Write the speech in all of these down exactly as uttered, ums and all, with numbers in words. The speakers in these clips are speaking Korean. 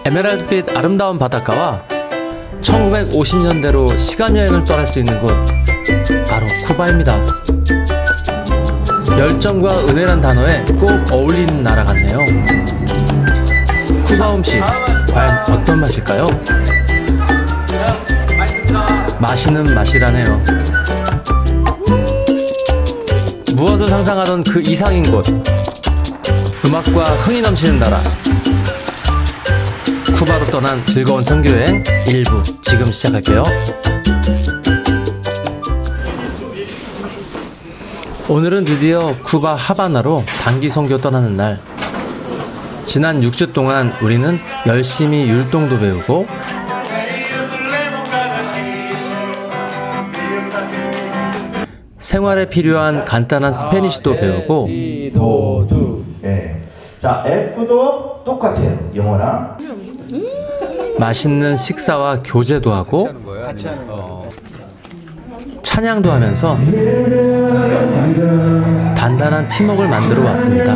에메랄드빛 아름다운 바닷가와 천구백오십 년대로 시간여행을 떠날 수 있는 곳, 바로 쿠바입니다. 열정과 은혜란 단어에 꼭 어울리는 나라 같네요. 쿠바 음식, 과연 어떤 맛일까요? 맛있는 맛이라네요. 무엇을 상상하던 그 이상인 곳, 음악과 흥이 넘치는 나라, 쿠바로 떠난 즐거운 선교여행 일부 지금 시작할게요. 오늘은 드디어 쿠바 하바나로 단기 선교 떠나는 날. 지난 육 주 동안 우리는 열심히 율동도 배우고 생활에 필요한 간단한 스페니쉬도 배우고 자, F도 똑같아요. 영어랑 맛있는 식사와 교제도 하고 찬양도 하면서 단단한 팀워크를 만들어 왔습니다.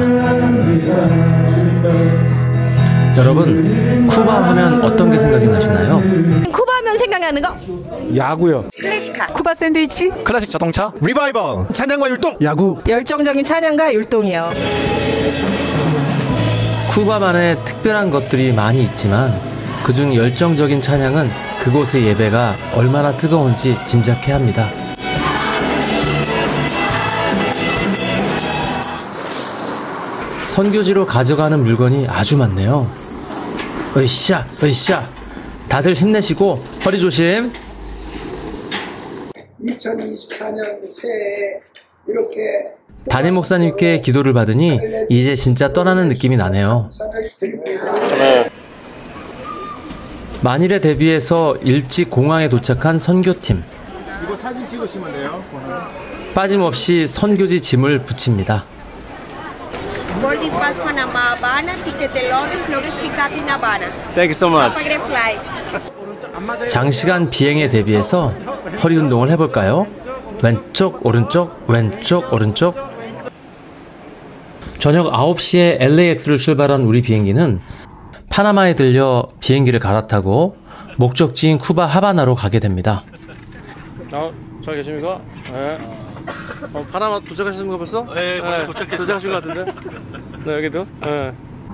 여러분, 쿠바 하면 어떤 게 생각이 나시나요? 쿠바 하면 생각나는 거? 야구요. 클래식카. 쿠바 샌드위치. 클래식 자동차. 리바이벌. 찬양과 율동. 야구. 열정적인 찬양과 율동이요. 쿠바만의 특별한 것들이 많이 있지만 그중 열정적인 찬양은 그곳의 예배가 얼마나 뜨거운지 짐작해야 합니다. 선교지로 가져가는 물건이 아주 많네요. 으쌰, 으쌰. 다들 힘내시고 허리 조심. 이천이십사 년 새해 이렇게 담임 목사님께 기도를 받으니 이제 진짜 떠나는 느낌이 나네요. 만일에 대비해서 일찍 공항에 도착한 선교팀. 이거 사진 찍으시면 돼요. 빠짐없이 선교지 짐을 붙입니다. Boarding pass Panama, Habana, ticket de luggage, luggage pick up in Habana. Thank you so much. fly. 장시간 비행에 대비해서 허리 운동을 해볼까요? 왼쪽, 오른쪽, 왼쪽, 오른쪽. 저녁 아홉 시에 엘에이엑스를 출발한 우리 비행기는 파나마에 들려 비행기를 갈아타고 목적지인 쿠바 하바나로 가게 됩니다. 어, 잘 계십니까? 네. 어, 파나마 도착하셨습니까 벌써? 네, 네 도착했어요. 도착하신 것 같은데? 네, 여기도? 네.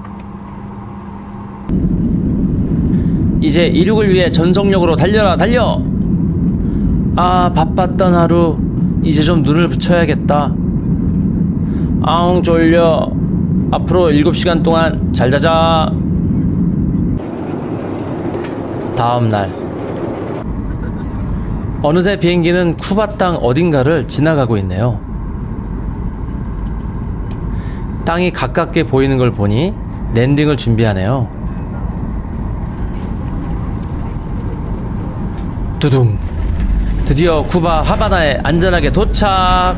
이제 이륙을 위해 전속력으로 달려라, 달려! 아, 바빴던 하루. 이제 좀 눈을 붙여야겠다. 아웅, 졸려. 앞으로 일곱 시간 동안 잘 자자. 다음날. 어느새 비행기는 쿠바 땅 어딘가를 지나가고 있네요. 땅이 가깝게 보이는 걸 보니 랜딩을 준비하네요. 두둥. 드디어 쿠바 하바나에 안전하게 도착.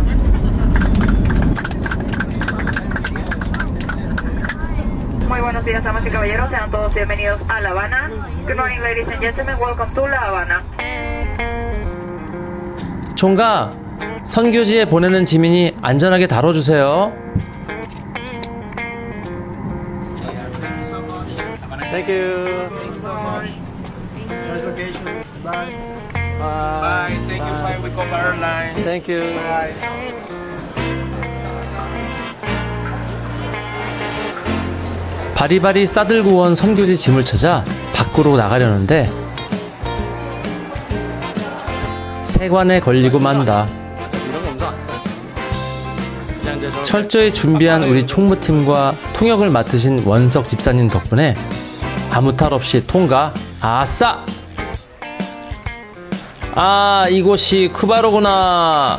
Muy buenos días, damas y caballeros. Sean todos bienvenidos a La Habana. Good morning, ladies and gentlemen. Welcome to La Habana. 총각, 선교지에 보내는 지민이 안전하게 다뤄주세요. Thank you. Thank you so much. Nice vacations. Bye. Bye. Thank you, fly with Copa Airlines. Thank you. Bye. 바리바리 싸들고 온 선교지 짐을 찾아 밖으로 나가려는데 세관에 걸리고 만다. 철저히 준비한 우리 총무팀과 통역을 맡으신 원석 집사님 덕분에 아무 탈 없이 통과. 아싸! 아, 이곳이 쿠바로구나.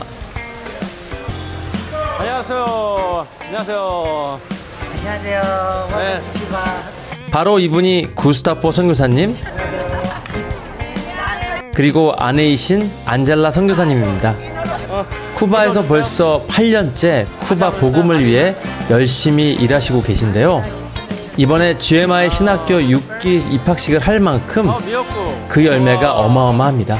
안녕하세요. 안녕하세요. 안녕하세요. 네. 바로 이분이 구스타포 선교사님, 그리고 아내이신 안젤라 선교사님입니다. 쿠바에서 벌써 팔 년째 쿠바 복음을 위해 열심히 일하시고 계신데요. 이번에 지엠아이 신학교 육 기 입학식을 할 만큼 그 열매가 어마어마합니다.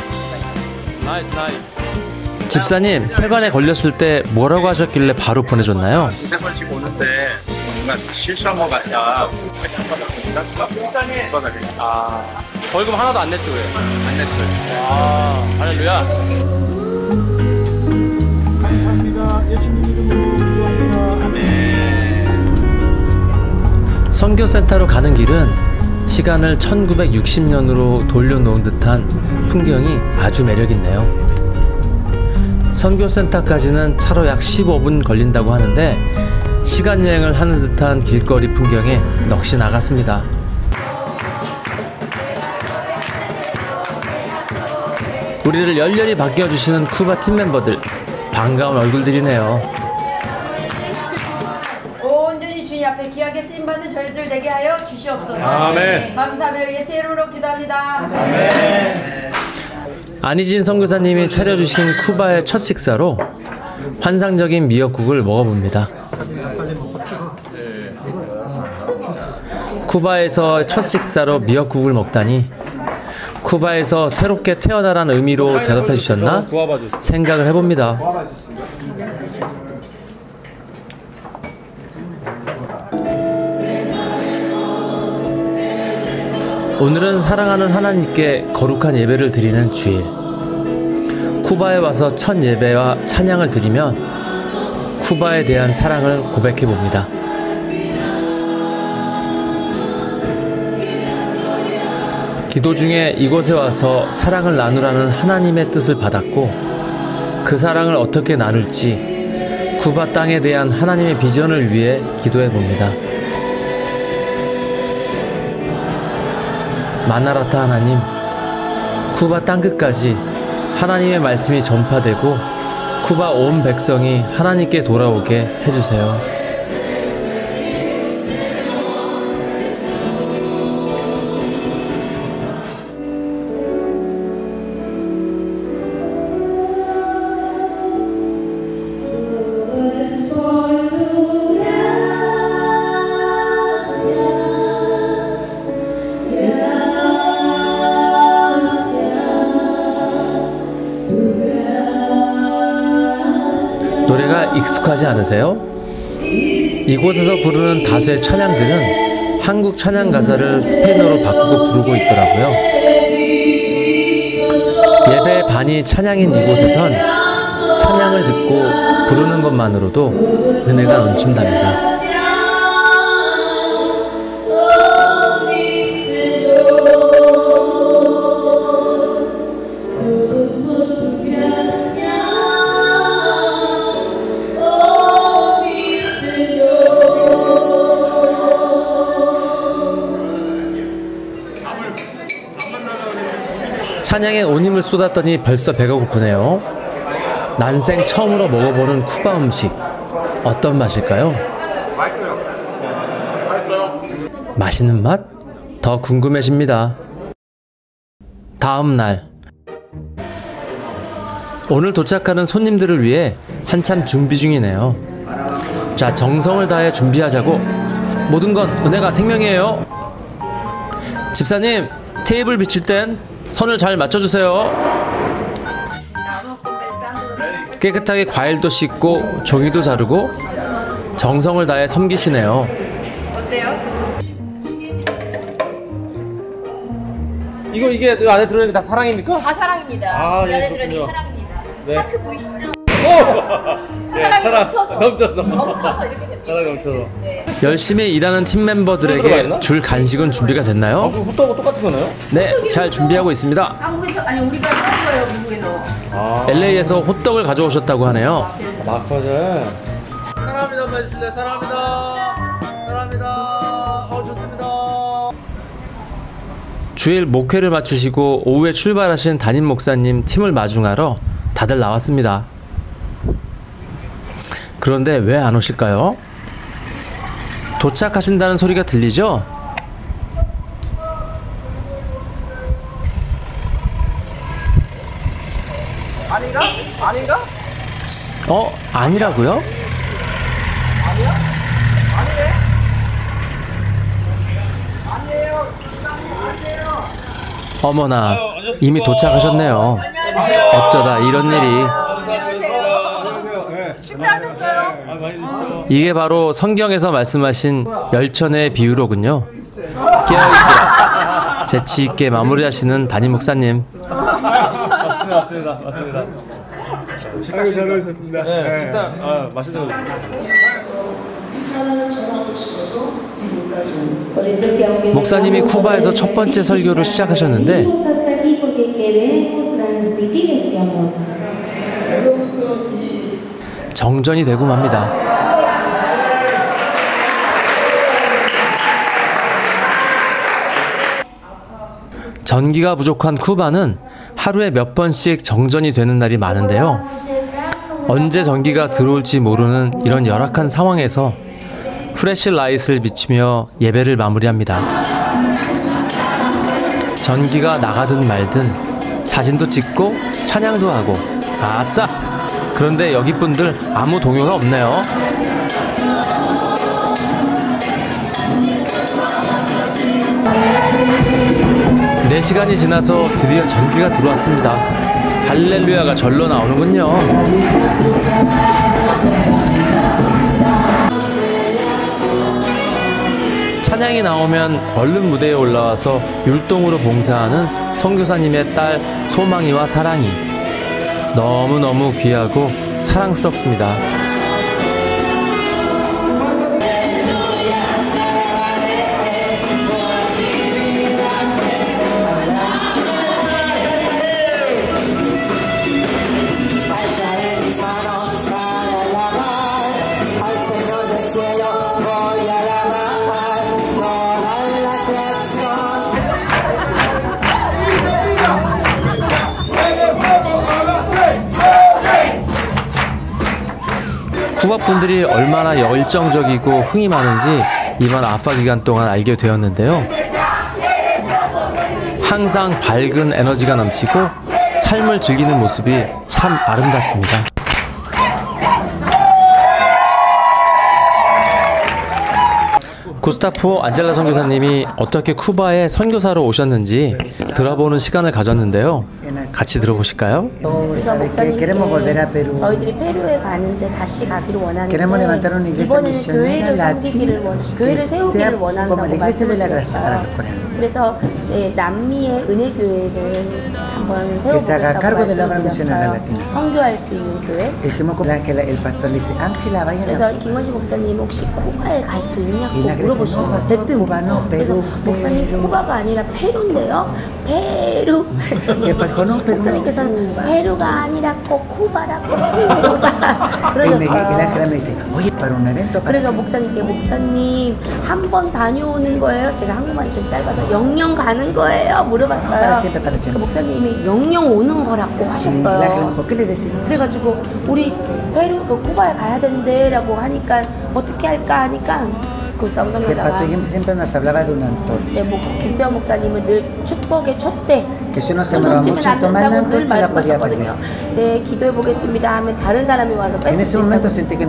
집사님, 세관에 걸렸을 때 뭐라고 하셨길래 바로 보내줬나요? 두세 번씩 오는데 순간 실수한 것 같다. 아, 벌금 하나도 안 냈죠, 왜? 안 냈어요. 아, 할렐루야. 감사합니다. 예수님 이름으로 기도합니다. 아멘. 선교센터로 가는 길은 시간을 천구백육십 년으로 돌려놓은 듯한 풍경이 아주 매력있네요. 선교센터까지는 차로 약 십오 분 걸린다고 하는데 시간여행을 하는 듯한 길거리 풍경에 넋이 나갔습니다. 우리를 열렬히 반겨주시는 쿠바 팀 멤버들, 반가운 얼굴들이네요. 온전히 주님 앞에 귀하게 쓰임받는 저희들 되게 하여 주시옵소서. 아멘. 감사하며 예수 이름으로 기도합니다. 아멘. 안희진 선교사님이 차려주신 쿠바의 첫 식사로 환상적인 미역국을 먹어봅니다. 쿠바에서 첫 식사로 미역국을 먹다니 쿠바에서 새롭게 태어나라는 의미로 대답해 주셨나 생각을 해봅니다. 오늘은 사랑하는 하나님께 거룩한 예배를 드리는 주일. 쿠바에 와서 첫 예배와 찬양을 드리면 쿠바에 대한 사랑을 고백해 봅니다. 기도 중에 이곳에 와서 사랑을 나누라는 하나님의 뜻을 받았고 그 사랑을 어떻게 나눌지 쿠바 땅에 대한 하나님의 비전을 위해 기도해 봅니다. 마나라타 하나님, 쿠바 땅끝까지 하나님의 말씀이 전파되고 쿠바 온 백성이 하나님께 돌아오게 해주세요. 노래가 익숙하지 않으세요? 이곳에서 부르는 다수의 찬양들은 한국 찬양 가사를 스페인어로 바꾸고 부르고 있더라고요. 예배 반이 찬양인 이곳에선 찬양을 듣고 부르는 것만으로도 은혜가 넘친답니다. 찬양에 온 힘을 쏟았더니 벌써 배가 고프네요. 난생 처음으로 먹어보는 쿠바 음식 어떤 맛일까요? 맛있는 맛? 더 궁금해집니다. 다음 날 오늘 도착하는 손님들을 위해 한참 준비 중이네요. 자, 정성을 다해 준비하자고. 모든 건 은혜가 생명이에요. 집사님, 테이블 비칠 땐 선을 잘 맞춰주세요. 깨끗하게 과일도 씻고 종이도 자르고 정성을 다해 섬기시네요. 어때요? 이거 이게 이 안에 들어있는 게 다 사랑입니까? 다 사랑입니다. 아, 이 예, 안에 들어있는 그렇군요. 게 사랑입니다. 네. 파크 보이시죠? 오! 네, 사랑이 사랑 넘쳐서. 넘쳐서 넘쳐서 이렇게 됩니다. 사랑 넘쳐서. 네. 열심히 일하는 팀 멤버들에게 줄 간식은 준비가 됐나요? 그 호떡하고 똑같은 거네요? 네, 잘 준비하고 있습니다. 한국에서 아니 우리가 산 거예요, 미국에서. 아, 엘에이에서 호떡을 가져오셨다고 하네요. 마커즈. 사랑합니다, 한번 해주실래요? 사랑합니다. 사랑합니다. 어, 좋습니다. 주일 목회를 마치시고 오후에 출발하신 담임 목사님 팀을 마중하러 다들 나왔습니다. 그런데 왜 안 오실까요? 도착하신다는 소리가 들리죠? 아닌가? 아닌가? 어? 아니라고요? 아니야? 아니네? 아니에요. 아니에요. 어머나, 이미 도착하셨네요. 어쩌다 이런 일이. 식사하셨어요? 아, 많이 드시죠. 이게 바로 성경에서 말씀하신 열천의 비유로군요. 깨어있으라. 재치 있게 마무리하시는 담임 목사님. 맞습니다, 맞습니다, 맞습니다. 식사 잘 오셨습니다. 네, 식사 아, 맛있는 거. 목사님이 쿠바에서 첫 번째 설교를 시작하셨는데 정전이 되고 맙니다. 전기가 부족한 쿠바는 하루에 몇 번씩 정전이 되는 날이 많은데요. 언제 전기가 들어올지 모르는 이런 열악한 상황에서 플래시라이트를 비추며 예배를 마무리합니다. 전기가 나가든 말든 사진도 찍고 찬양도 하고 아싸! 그런데 여기 분들 아무 동요가 없네요. 네 시간이 지나서 드디어 전기가 들어왔습니다. 할렐루야가 절로 나오는군요. 찬양이 나오면 얼른 무대에 올라와서 율동으로 봉사하는 선교사님의 딸 소망이와 사랑이 너무너무 귀하고 사랑스럽습니다. 쿠바 분들이 얼마나 열정적이고 흥이 많은지 이번 아파 기간 동안 알게 되었는데요. 항상 밝은 에너지가 넘치고 삶을 즐기는 모습이 참 아름답습니다. 구스타프 안젤라 선교사님이 어떻게 쿠바에 선교사로 오셨는지 들어보는 시간을 가졌는데요. 같이 들어보실까요? 그래서 목사님께 저희들이 페루에 가는데 다시 가기를 원하는데 이번에는 교회를 섬기기를 원, 교회를 세우기를 원한다고 말씀드렸어요. 그래서 네, 남미의 은혜교회를 한번 세워보겠다고 말씀드렸어요. 선교할 수 있는 교회. 그래서 김원식 목사님 혹시 쿠바에 갈 수 있냐고 물어보신 거예요. 대뜸. 그래서 목사님 쿠바가 아니라 페루인데요. 페루. 목사님께서는 페루가 아니라 꼭 쿠바라고 페루가 그러셨어요. 그래서 목사님께 목사님 한 번 다녀오는 거예요? 제가 한국말이 좀 짧아서 영영 가는 거예요? 물어봤어요. 그 목사님이 영영 오는 거라고 하셨어요. 그래가지고 우리 페루 그 쿠바에 가야 된대 라고 하니까 어떻게 할까 하니까 네, 뭐, 김태원 목사님은 늘 축복의 촛대 던지면 안 된다고 늘 말씀하셨거든요. 네, 기도해보겠습니다 하면 다른 사람이 와서 뺏을 수 있다고.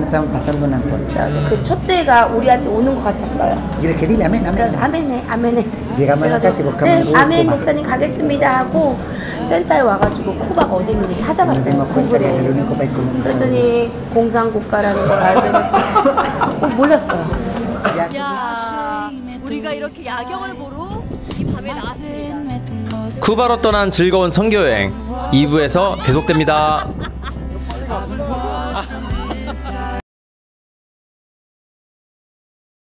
그 촛대가 우리한테 오는 것 같았어요. 그래서 아멘해, 아멘해. 네, 아멘 목사님 가겠습니다 하고 센터에 와가지고 쿠바가 어디 있는지 찾아봤어요. 구글에. 그랬더니 공산국가라는 걸 알게 됐고 몰랐어요. 야, 우리가 이렇게 야경을 보러 이 밤에 나왔습니다. 쿠바로 떠난 즐거운 선교여행 이 부에서 계속됩니다.